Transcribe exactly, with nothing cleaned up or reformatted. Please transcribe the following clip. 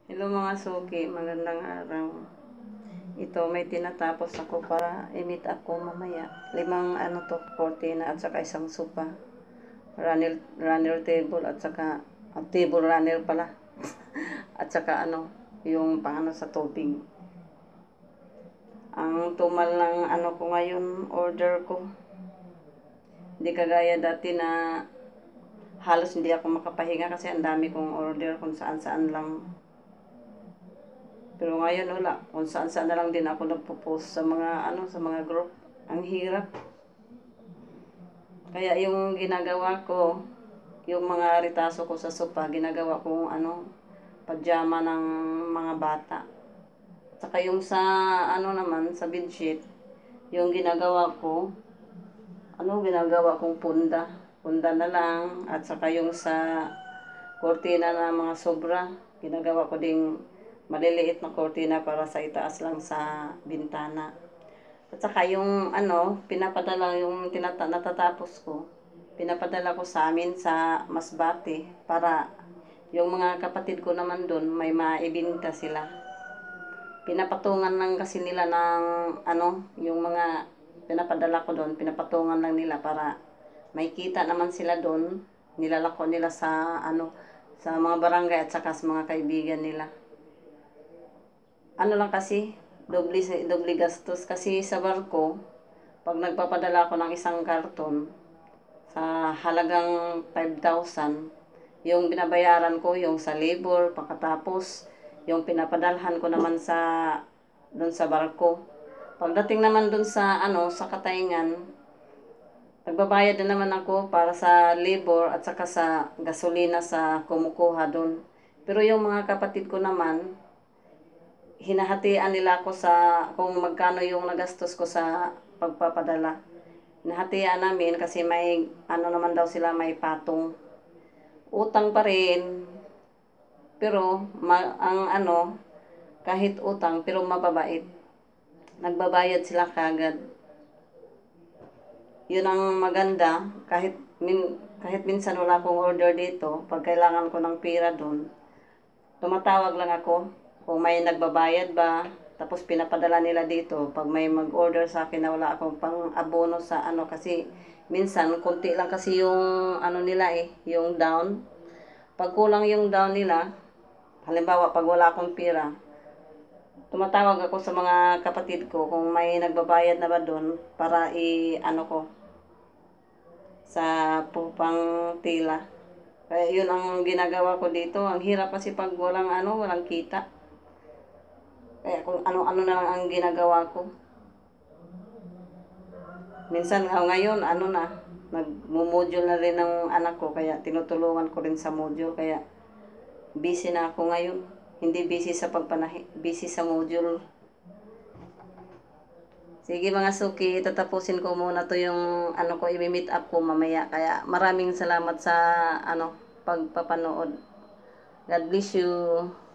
Hello mga suki, magandang araw. Ito, may tinatapos ako para i-meet up ko mamaya. Limang ano to, cortina at saka isang sopa. Runner, runner table at saka ah, table runner pala. At saka ano, yung pangano sa tubig. Ang tumal ng ano ko ngayon, order ko. Hindi kagaya dati na halos hindi ako makapahinga kasi ang dami kong order kung saan saan lang. Pero ngayon wala, kung saan saan na lang din ako nagpo-post sa mga ano, sa mga group. Ang hirap. Kaya yung ginagawa ko, yung mga ritaso ko sa sopa, ginagawa kong ano, pajama ng mga bata. Saka yung sa ano naman, sa bedsheet, yung ginagawa ko, ano ginagawa kong punda. Punda na lang. At saka yung sa kortina na mga sobra, ginagawa ko ding maliliit na kortina para sa itaas lang sa bintana. At saka yung ano, pinapadala yung tinata natatapos ko, pinapadala ko sa amin sa Masbate para yung mga kapatid ko naman doon may maibinta sila. Pinapatungan lang kasi nila ng ano, yung mga pinapadala ko doon, pinapatungan lang nila para may kita naman sila doon. Nilalako nila sa ano, sa mga barangay at saka sa mga kaibigan nila. Ano lang kasi, doble, doble gastos kasi sa barko, pag nagpapadala ako ng isang karton sa halagang five thousand, yung binabayaran ko yung sa labor, pagkatapos yung pinapadalhan ko naman sa doon sa barko. Pagdating naman doon sa ano, sa Katayngan, nagbabayad na naman ako para sa labor at saka sa gasolina sa kumukuha doon. Pero yung mga kapatid ko naman, hinahatian nila ako sa kung magkano yung nagastos ko sa pagpapadala. Hinahatian namin kasi may ano naman daw sila, may patong. Utang pa rin. Pero ma, ang ano, kahit utang pero mababait. Nagbabayad sila kagad. Yun ang maganda, kahit min, kahit minsan wala akong order dito, pag kailangan ko ng pera doon, tumatawag lang ako kung may nagbabayad ba, tapos pinapadala nila dito pag may mag-order sa akin na wala akong pang abono sa ano, kasi minsan konti lang kasi yung ano nila eh, yung down. Pag kulang yung down nila, halimbawa pag wala akong pera, tumatawag ako sa mga kapatid ko kung may nagbabayad na ba doon para i ano ko sa pupang tila. Kaya yun ang ginagawa ko dito. Ang hirap kasi pag walang ano, walang kita. Kaya kung ano-ano na lang ang ginagawa ko. Minsan oh, ngayon, ano na, nag-module na rin ng anak ko, kaya tinutulungan ko rin sa module. Kaya busy na ako ngayon. Hindi busy sa pagpanahi, busy sa module. Sige mga suki, tatapusin ko muna to yung ano ko, i-meet up ko mamaya. Kaya maraming salamat sa ano, pagpapanood. God bless you.